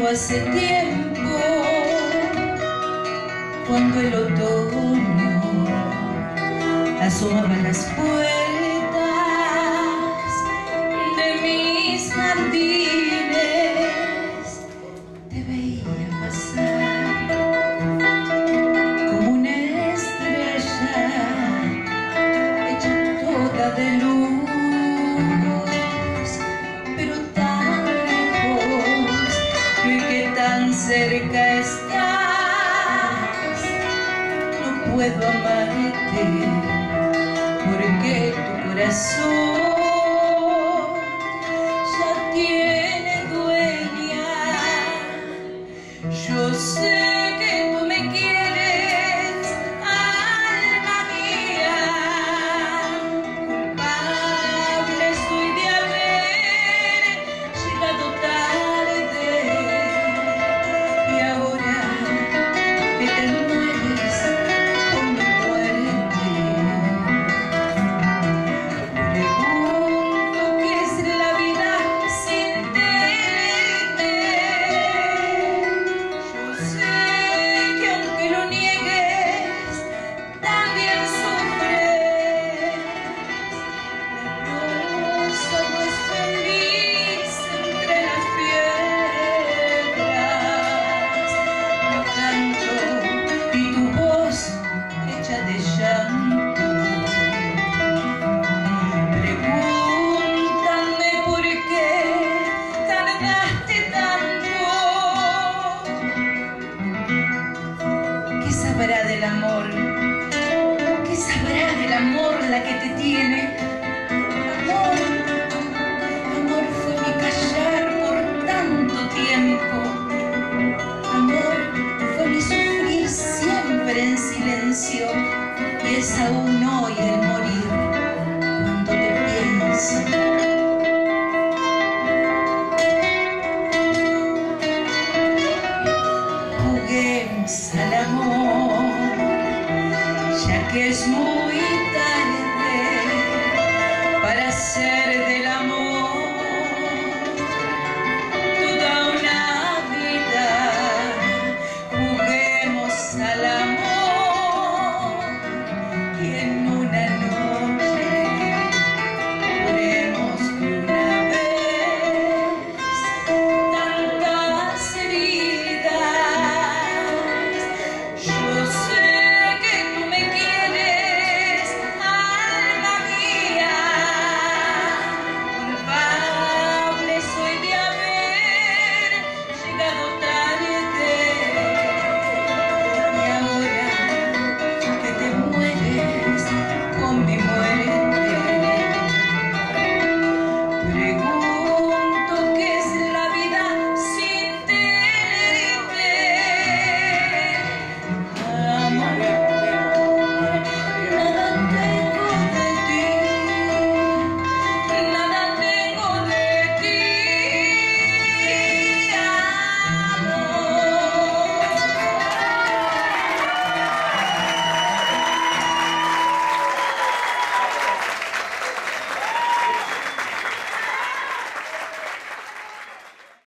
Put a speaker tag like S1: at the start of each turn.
S1: hace tiempo, cuando el otoño asomaba las puertas de mis jardines, te veía pasar como una estrella hecha toda de luz, pero tan lejos y que tan cerca estás. No puedo amarte porque tu corazón ya tiene dueña. Yo sé que tú me quieres, alma mía. Culpable estoy de haber llegado tarde, y ahora que te mueres con mi muerte, pregunto qué es la vida sin tenerte. Yo sé que aunque lo niegues, también sufres. La rosa no es feliz entre las piedras. No canto y tu voz hecha de llanto. Pregúntame por qué tardaste tanto. ¿Qué sabrá del amor? ¿Qué sabrá del amor la que te tiene? Amor, amor fue mi callar por tanto tiempo. Amor fue mi sufrir siempre en silencio, y es aún hoy el morir cuando te pienso.